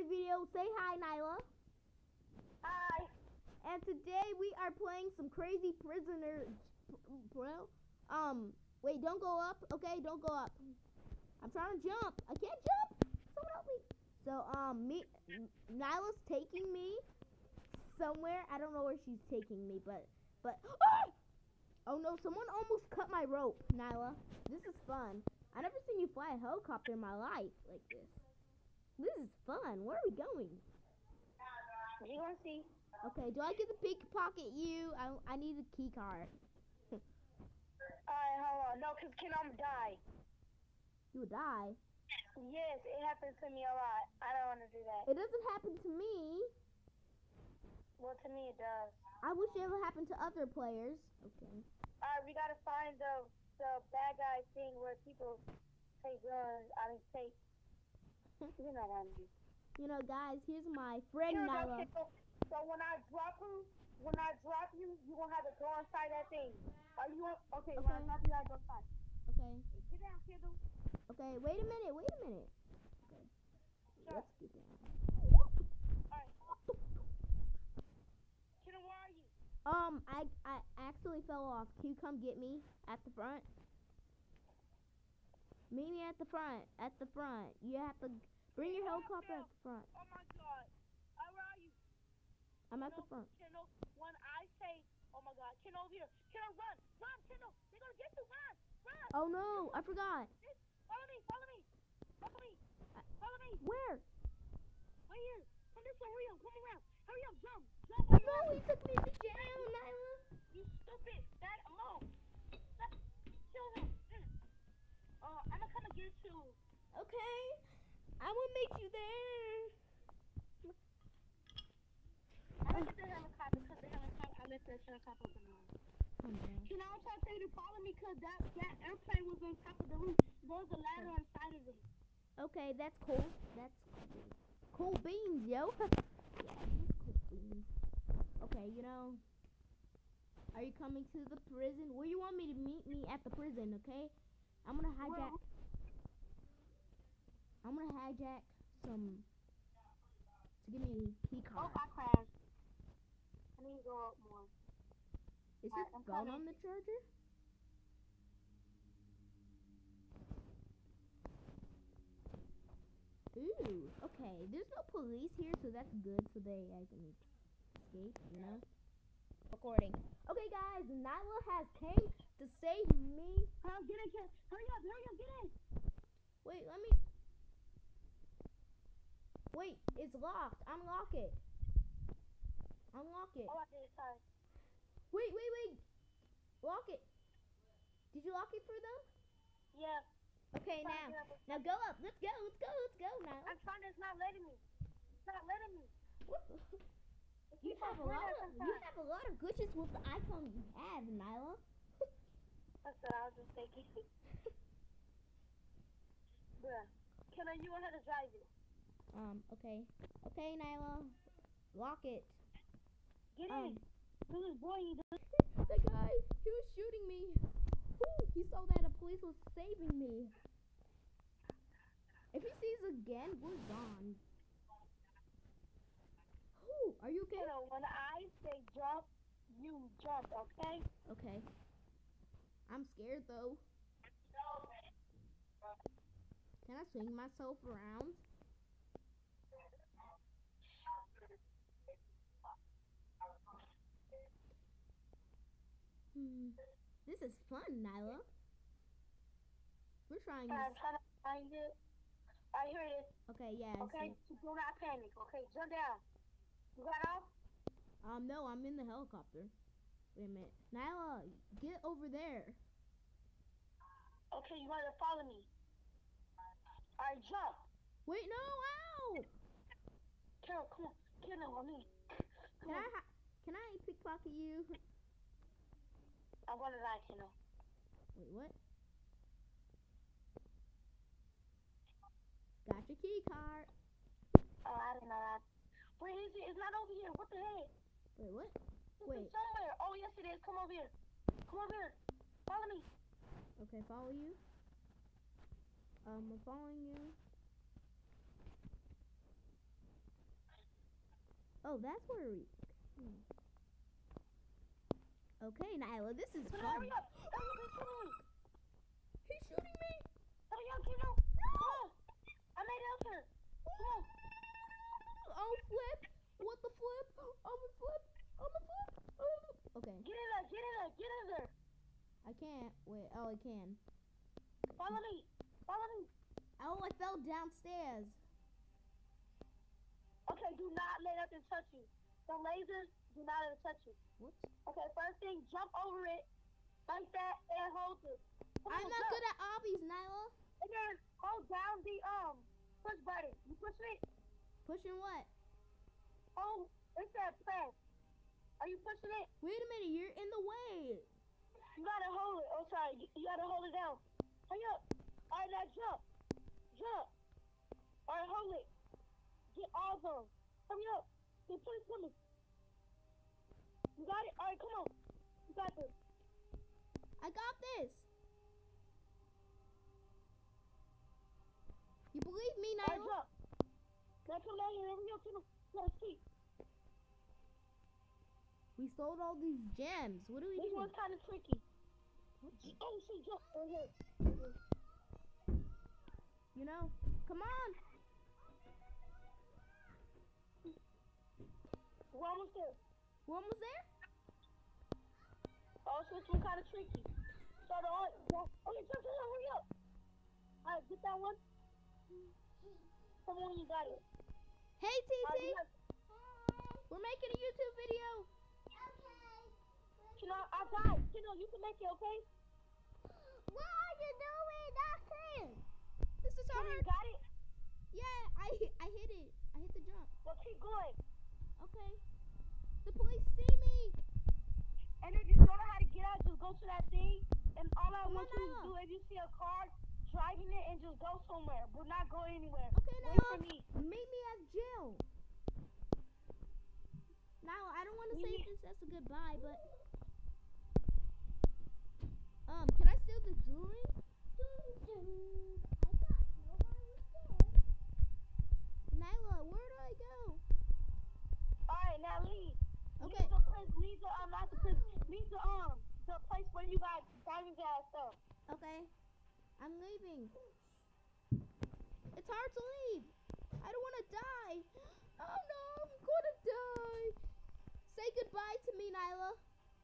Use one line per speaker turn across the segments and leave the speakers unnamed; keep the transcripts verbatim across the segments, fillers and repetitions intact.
another video. Say hi, Nyla.
Hi.
And today we are playing some crazy prisoner, bro. Um, wait, don't go up. Okay, don't go up. I'm trying to jump. I can't jump. Someone help me. So, um, me, Nyla's taking me somewhere. I don't know where she's taking me, but, but, ah! Oh no, someone almost cut my rope, Nyla. This is fun. I never seen you fly a helicopter in my life like this. This is fun. Where are we going?
You want to see?
Okay, do I get to pickpocket you? I, I need a key card.
Alright, hold on. No, because Ken, I'm gonna die.
You would die?
Yes, it happens to me a lot. I don't want to do that.
It doesn't happen to me.
Well, to me it does.
I wish it would happen to other players. Okay.
Alright, we gotta find the the bad guy thing where people take guns. I mean, take. You know what I mean.
You know, guys, here's my friend
Here,
Nyla.
so, so when I drop you, when I drop you, you gonna have to go inside that thing. Are you okay?
Okay.
When I drop you, I go inside.
Okay.
Get down, Kendall.
Okay, wait a minute, wait a minute. Okay.
Sure.
Let's get down.
Alright. Kendall, where are you?
Um, I I actually fell off. Can you come get me at the front? Meet me at the front. At the front. You have to bring your helicopter at the front.
Oh my God. Uh, where are you?
I'm at
Kendall,
the front.
Kendall, when I say, oh my God, Kendall over here. Kendall, run, run, Kendall. They're gonna get you. Run, run.
Oh no, I forgot.
Follow me, follow me, follow me, follow me.
Where?
Right here. Come this way. Hurry up, come around. Hurry up, jump, jump.
Oh no, he took me to jail, Nyla.
You stupid. That alone. That, kill him. Uh, I'm gonna come and get you.
Okay, I will meet you there.
I'm gonna get the helicopter because the helicopter, I left that helicopter on the ground.
Come down.
You know, I'm trying to tell you to follow me because that, that airplane was on top of the roof. There was a ladder on the side of it.
Okay, that's cool. That's cool. Cool beans, yo. Yeah, that's cool beans. Okay, you know, are you coming to the prison? Where you want me to meet me at the prison, okay? I'm gonna hijack.
Well,
I'm gonna hijack some to give me a key
oh,
card.
I crashed. I need to go up more.
Is
Alright,
this
I'm
gun
coming.
on the charger? Ooh, okay. There's no police here, so that's good. So they I can escape, you know. Recording. Okay, guys, Nyla has came to save me.
Hurry up, get in, get, hurry up, hurry up, get in.
Wait, let me. Wait, it's locked. Unlock it. Unlock it.
Oh, I did, sorry.
Wait, wait, wait. Lock it. Did you lock it for them?
Yeah.
Okay,
Sorry,
now,
get up.
now go up. Let's go. Let's go. Let's go now.
I'm trying to, it's not letting me. It's not letting me.
You have a lot of you have a lot of glitches with the iPhone you have, Nyla.
That's what I was just thinking. Bruh. Can I, you want her to drive it?
Um, okay. Okay, Nyla. Lock it.
Get
Um,
in. Look at this boy, he does.
That guy, he was shooting me. Woo, he saw that a police was saving me. If he sees again, we're gone. Woo, are you okay?
You know, when I say jump, you jump, okay?
Okay. I'm scared though. Can I swing myself around? Hmm. This is fun, Nyla. We're trying
I'm
this.
trying to find it. I hear it.
Okay, yeah. I
Okay,
see.
so do not panic. Okay, jump down. You got off?
Um, no, I'm in the helicopter. Wait a minute. Nyla, get over there.
Okay, you want to follow me. Alright, jump.
Wait, no, ow!
Carol, come on. Get in on me.
Can I, ha can I pickpocket you?
I'm gonna die, Kendall.
Wait, what? Got your key card.
Oh, I didn't know that. Where is it? It's not over here. What the heck?
Wait, what?
It's
Wait.
somewhere. Oh, yes it is. Come over here. Come over here. Follow me.
Okay, follow you. Um, I'm following you. Oh, that's where we... Hmm. Okay, Nyla, this is fun.
Hurry up! Hurry up, he's shooting me!
He's shooting me!
Hurry up, Kino! Come on! I made it up here! Come on!
Oh, flip! What the flip? I'm a flip! I'm a flip! Oh. Okay.
Get in there! Get in there! Get in there!
I can't. Wait. Oh, I can.
Follow me! Follow me!
Oh, I fell downstairs.
Okay, do not let nothing touch you. The lasers, do not let it touch you.
What?
Okay, first thing, jump over it, like that, and hold it. Come
I'm
on,
not
jump.
good at obbies, Nyla.
And then hold down the um push button. You push it.
Pushing what?
Oh, it said press. Are you pushing it?
Wait a minute, you're in the way.
You gotta hold it. Oh, sorry. You, you gotta hold it down. Hurry up. All right, now jump. Jump. All right, hold it. Get all of them. Hurry up. Get police coming. You got it? All right, come on. You got this.
I got this. You believe me,
All right,
Nyla?
jump. Now come down here. Hurry up. Come on. Let's see.
We sold all these gems. What do we
This
do?
one's kind of tricky.
What?
Oh, shit, jump. Right here.
You know? Come on.
We're almost there.
We're almost there?
Oh, so this one's kind of tricky. So the only, jump. Okay, jump, jump, hurry up. All right, get that one. Come on, you got it.
Hey, T
All
T.
right, you got-
We're making a YouTube video.
Kino, I died. Kino, you can make it, okay?
What are you doing? Nothing. This is
Kino, you
hard.
got it?
Yeah, I I hit it. I hit the jump.
Well, keep going.
Okay. The police see me.
And if you don't know how to get out, just go to that thing. And all I
Come
want
on,
you to
Nyla.
do, if you see a car driving it, and just go somewhere. We're not going anywhere.
Okay,
Wait
Nyla.
for me.
Meet me at jail. Nyla, I don't want to
We
say
need-
this as a goodbye, but um, can I steal the jewelry? Nyla, where do I go?
All right, now leave.
Okay.
Leave the place. Leave the um, not the place. Leave the um, the place where you got diamond gas stuff.
Okay. I'm leaving. It's hard to leave. I don't want to die. Oh no, I'm gonna die. Say goodbye to me, Nyla.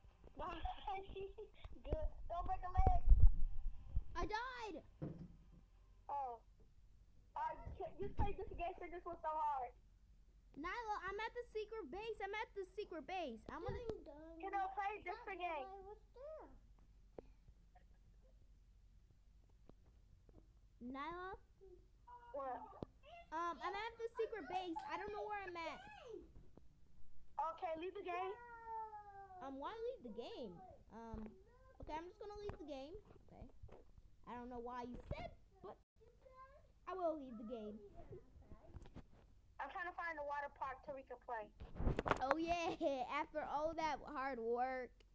Good. Don't break a leg.
I died.
Oh. Alright, just play this again since this was so hard.
Nyla, I'm at the secret base. I'm at the secret base. I'm gonna.
You know, play this again.
Nyla,
What?
um, I'm at the secret base. I don't know where I'm at.
Okay, leave the game.
Um, why leave the game? Um, okay, I'm just gonna leave the game. Okay. I don't know why you said, but I will leave the game.
I'm trying to find the water park so we can play.
Oh yeah, after all that hard work.